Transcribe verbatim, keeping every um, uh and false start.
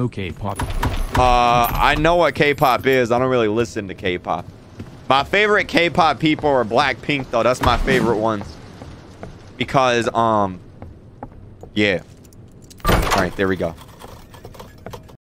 know K-pop? Uh, I know what K-pop is. I don't really listen to K-pop. My favorite K-pop people are BlackPink, though. That's my favorite ones. Because, um, yeah. All right, there we go.